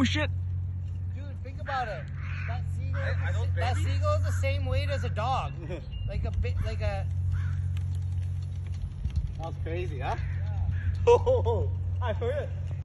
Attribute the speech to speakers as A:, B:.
A: Oh shit!
B: Dude, think about it. That seagull is the same weight as a dog. like a bit, like a.
C: That's crazy, huh?
B: Yeah.
C: Oh, I heard it.